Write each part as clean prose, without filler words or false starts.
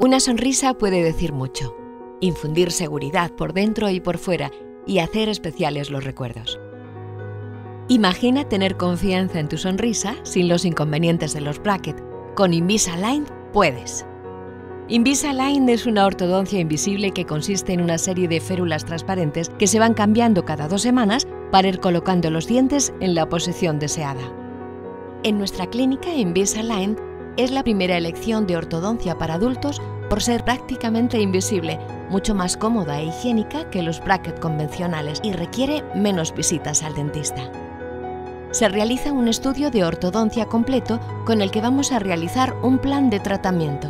Una sonrisa puede decir mucho, infundir seguridad por dentro y por fuera y hacer especiales los recuerdos. Imagina tener confianza en tu sonrisa sin los inconvenientes de los brackets. Con Invisalign puedes. Invisalign es una ortodoncia invisible que consiste en una serie de férulas transparentes que se van cambiando cada 2 semanas para ir colocando los dientes en la posición deseada. En nuestra clínica, Invisalign es la primera elección de ortodoncia para adultos por ser prácticamente invisible, mucho más cómoda e higiénica que los brackets convencionales y requiere menos visitas al dentista. Se realiza un estudio de ortodoncia completo con el que vamos a realizar un plan de tratamiento.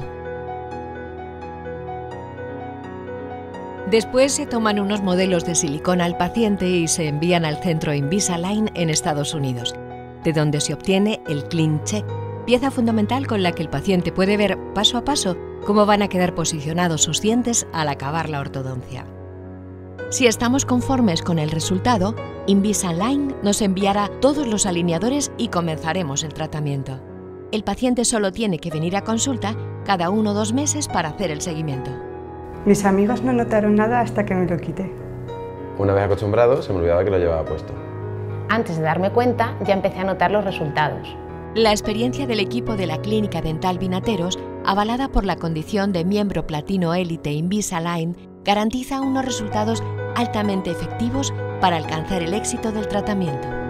Después se toman unos modelos de silicona al paciente y se envían al centro Invisalign en Estados Unidos, de donde se obtiene el Clean Check, pieza fundamental con la que el paciente puede ver paso a paso cómo van a quedar posicionados sus dientes al acabar la ortodoncia. Si estamos conformes con el resultado, Invisalign nos enviará todos los alineadores y comenzaremos el tratamiento. El paciente solo tiene que venir a consulta cada 1 o 2 meses para hacer el seguimiento. Mis amigos no notaron nada hasta que me lo quité. Una vez acostumbrado, se me olvidaba que lo llevaba puesto. Antes de darme cuenta, ya empecé a notar los resultados. La experiencia del equipo de la Clínica Dental Vinateros, avalada por la condición de miembro platino élite Invisalign, garantiza unos resultados altamente efectivos para alcanzar el éxito del tratamiento.